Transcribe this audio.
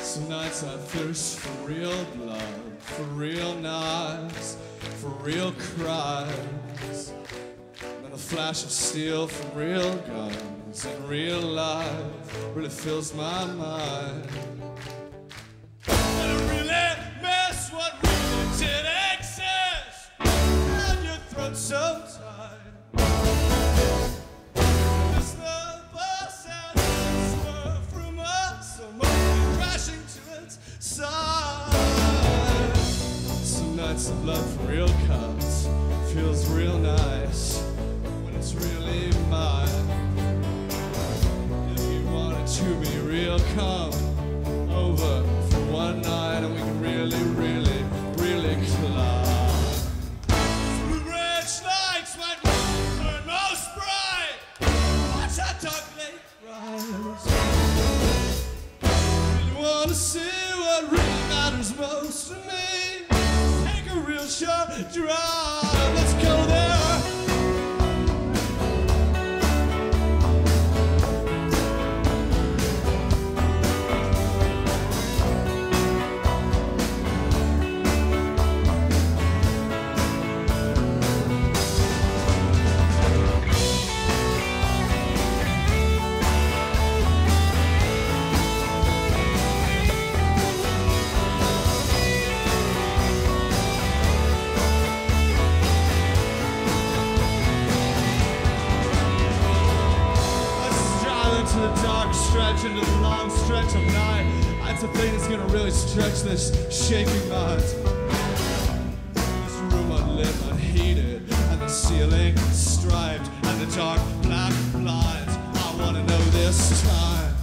Some nights I thirst for real blood, for real knives, for real cries. And then a flash of steel from real guns and real life really fills my mind. And I really miss what really did exist. And your throat so tight. Some nights of love for real cuts feels real nice when it's really mine. If you want it to be real, come over for one night and we can really, really, really collide. Blue rich nights might burn most bright. Watch that dark lake rise. You wanna see what really matters most to me? Take a real short drive. Let's go there. To the dark stretch, into the long stretch of night. That's the thing that's gonna really stretch this shaking mind. This room unlit, unheated, and the ceiling striped, and the dark black blinds. I wanna know this time.